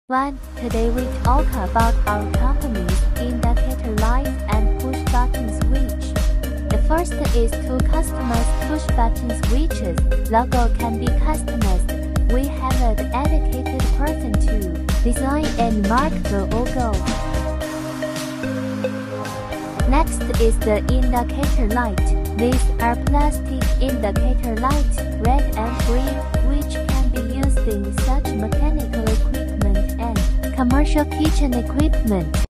Today we talk about our company's indicator light and push button switch. The first is to customize push button switches. Logo can be customized. We have a dedicated person to design and mark the logo. Next is the indicator light. These are plastic indicator lights, red and green, which can be used in such mechanical equipment and commercial kitchen equipment.